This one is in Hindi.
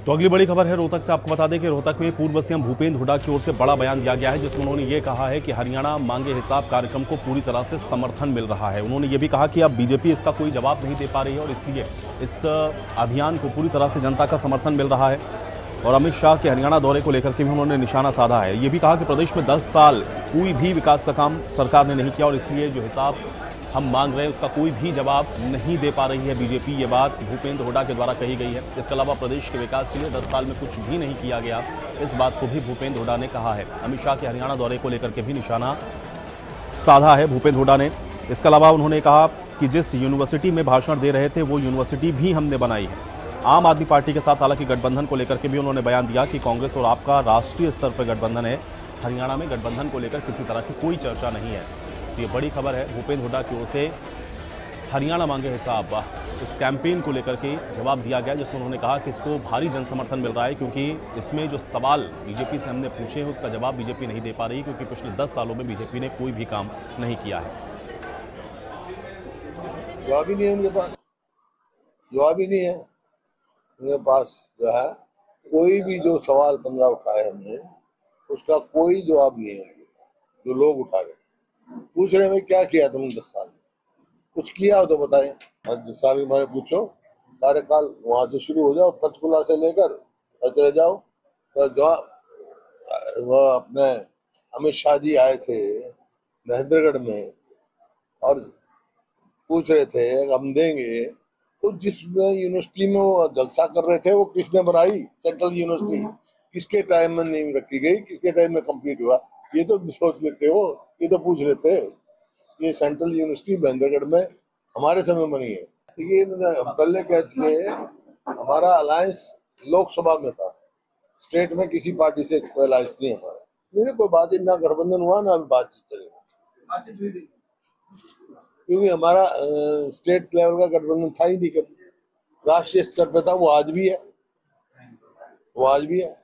तो अगली बड़ी खबर है रोहतक से। आपको बता दें कि रोहतक में पूर्व सीएम भूपेंद्र हुड्डा की ओर से बड़ा बयान दिया गया है, जिसमें उन्होंने ये कहा है कि हरियाणा मांगे हिसाब कार्यक्रम को पूरी तरह से समर्थन मिल रहा है। उन्होंने ये भी कहा कि अब बीजेपी इसका कोई जवाब नहीं दे पा रही है और इसलिए इस अभियान को पूरी तरह से जनता का समर्थन मिल रहा है। और अमित शाह के हरियाणा दौरे को लेकर के भी उन्होंने निशाना साधा है। ये भी कहा कि प्रदेश में 10 साल कोई भी विकास का काम सरकार ने नहीं किया और इसलिए जो हिसाब हम मांग रहे हैं उसका कोई भी जवाब नहीं दे पा रही है बीजेपी। ये बात भूपेंद्र हुड्डा के द्वारा कही गई है। इसके अलावा प्रदेश के विकास के लिए 10 साल में कुछ भी नहीं किया गया, इस बात को भी भूपेंद्र हुड्डा ने कहा है। अमित शाह के हरियाणा दौरे को लेकर के भी निशाना साधा है भूपेंद्र हुड्डा ने। इसके अलावा उन्होंने कहा कि जिस यूनिवर्सिटी में भाषण दे रहे थे वो यूनिवर्सिटी भी हमने बनाई है। आम आदमी पार्टी के साथ हालांकि गठबंधन को लेकर के भी उन्होंने बयान दिया कि कांग्रेस और आपका राष्ट्रीय स्तर पर गठबंधन है, हरियाणा में गठबंधन को लेकर किसी तरह की कोई चर्चा नहीं है। तो ये बड़ी खबर है। भूपेंद्र हुड्डा की ओर से हरियाणा मांगे हिसाब इस कैंपेन को लेकर के जवाब दिया गया, जिसमें उन्होंने कहा कि इसको भारी जन समर्थन मिल रहा है, क्योंकि इसमें जो सवाल बीजेपी से हमने पूछे हैं उसका जवाब बीजेपी नहीं दे पा रही, क्योंकि पिछले 10 सालों में बीजेपी ने कोई भी काम नहीं किया है। जवाब ही नहीं है उनके पास, जवाब ही नहीं है उनके पास। जो है कोई भी जो सवाल 15 उठाए हमने उसका कोई जवाब नहीं है। जो लोग उठा रहे पूछ रहे हैं क्या किया तुमने 10 साल में, कुछ किया हो तो बताएं। 10 साल के बारे में पूछो, कार्यकाल वहां से शुरू हो जाओ, पंचकुला से लेकर चले जाओ। तो जो वह अपने अमित शाह जी आए थे महेंद्रगढ़ में और पूछ रहे थे हम देंगे, तो जिस यूनिवर्सिटी में वो जलसा कर रहे थे वो किसने बनाई? सेंट्रल यूनिवर्सिटी किसके टाइम में नींव रखी गई, किसके टाइम में कंप्लीट हुआ, ये तो सोच लेते हो, ये तो पूछ लेते। ये सेंट्रल यूनिवर्सिटी महेंद्रगढ़ में हमारे समय बनी है। ये पहले कह चुके, हमारा अलायंस लोकसभा में था, स्टेट में किसी पार्टी से अलायंस नहीं हमारा। मेरे कोई बातचीत ना गठबंधन हुआ ना अभी बातचीत चलेगी, क्योंकि हमारा स्टेट लेवल का गठबंधन था ही नहीं कभी। राष्ट्रीय स्तर पे था, वो आज भी है, वो आज भी है।